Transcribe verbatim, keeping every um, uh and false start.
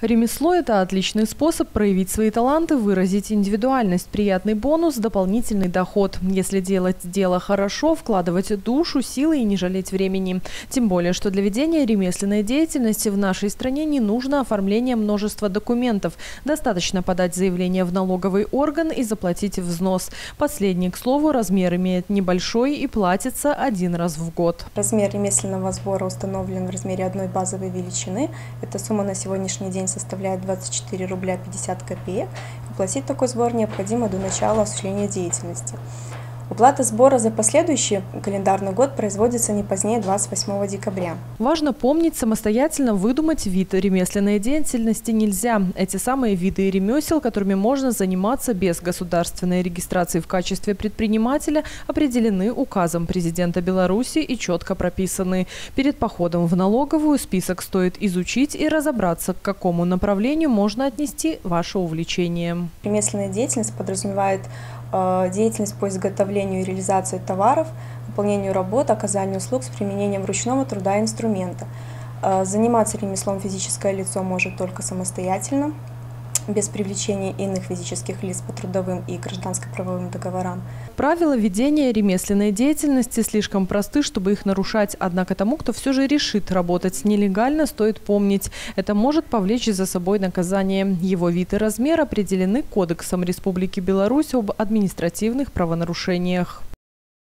Ремесло – это отличный способ проявить свои таланты, выразить индивидуальность, приятный бонус, дополнительный доход. Если делать дело хорошо, вкладывать душу, силы и не жалеть времени. Тем более, что для ведения ремесленной деятельности в нашей стране не нужно оформление множества документов. Достаточно подать заявление в налоговый орган и заплатить взнос. Последний, к слову, размер имеет небольшой и платится один раз в год. Размер ремесленного сбора установлен в размере одной базовой величины. Эта сумма на сегодняшний день составляет двадцать четыре рубля пятьдесят копеек. Уплатить такой сбор необходимо до начала осуществления деятельности. Уплата сбора за последующий календарный год производится не позднее двадцать восьмого декабря. Важно помнить, самостоятельно выдумать вид ремесленной деятельности нельзя. Эти самые виды ремесел, которыми можно заниматься без государственной регистрации в качестве предпринимателя, определены указом президента Беларуси и четко прописаны. Перед походом в налоговую список стоит изучить и разобраться, к какому направлению можно отнести ваше увлечение. Ремесленная деятельность подразумевает деятельность по изготовлению и реализации товаров, выполнению работ, оказанию услуг с применением ручного труда и инструмента. Заниматься ремеслом физическое лицо может только самостоятельно, без привлечения иных физических лиц по трудовым и гражданско-правовым договорам. Правила ведения ремесленной деятельности слишком просты, чтобы их нарушать. Однако тому, кто все же решит работать нелегально, стоит помнить. Это может повлечь за собой наказание. Его вид и размер определены Кодексом Республики Беларусь об административных правонарушениях.